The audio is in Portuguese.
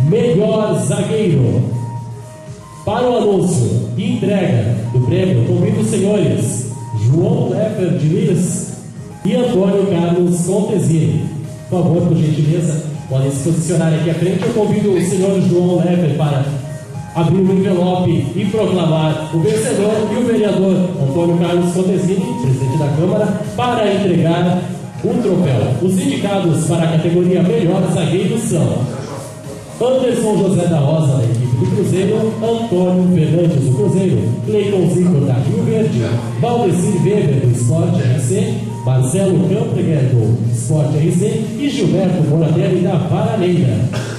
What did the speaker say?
melhor zagueiro. Para o anúncio e entrega do prêmio, convido os senhores João Lefer de Liz e Antônio Carlos Contesini. Por favor, por gentileza, podem se posicionar aqui à frente. Eu convido o senhor João Lefer para abrir o envelope e proclamar o vencedor, e o vereador Antônio Carlos Contesini, presidente da Câmara, para entregar o troféu. Os indicados para a categoria melhor zagueiro são Anderson José da Rosa, da equipe do Cruzeiro; Antônio Fernandes, do Cruzeiro; Cleiton Zico, da Rio Verde; Valdecir Weber, do Sport RC; Marcelo Campreguer, do Sport RC; e Gilberto Moratelli, da Varaneira.